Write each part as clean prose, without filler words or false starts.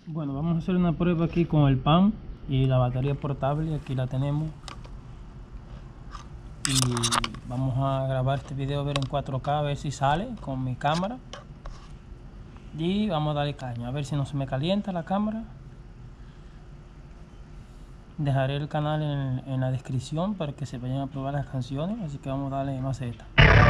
Bueno, vamos a hacer una prueba aquí con el PAM y la batería portable. Aquí la tenemos y vamos a grabar este video, a ver en 4K, a ver si sale con mi cámara, y vamos a darle caña, a ver si no se me calienta la cámara. Dejaré el canal en la descripción para que se vayan a probar las canciones, así que vamos a darle maceta.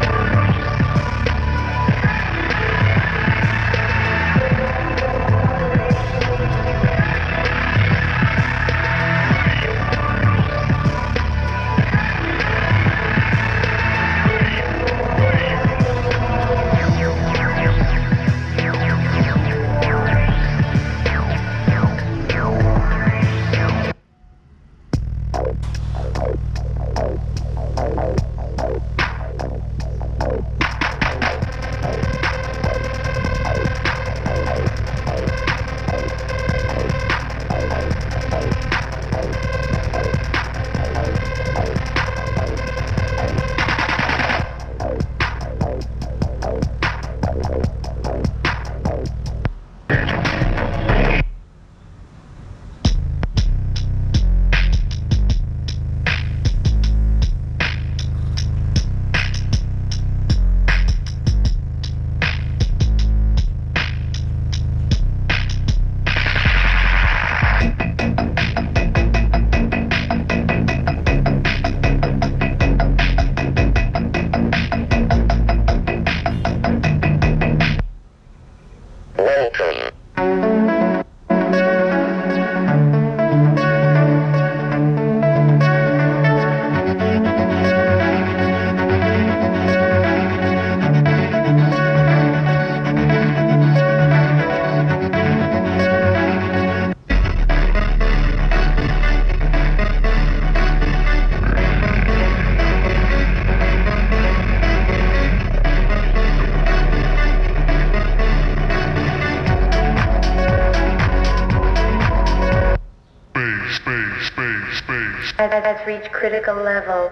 That's reached critical level.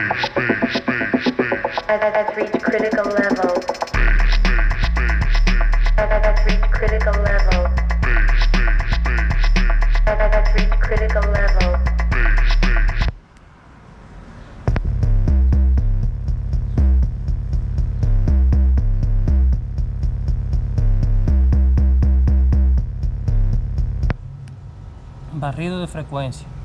That's reached critical level. That's reached critical level. That's reached critical level. Barrido de frecuencia.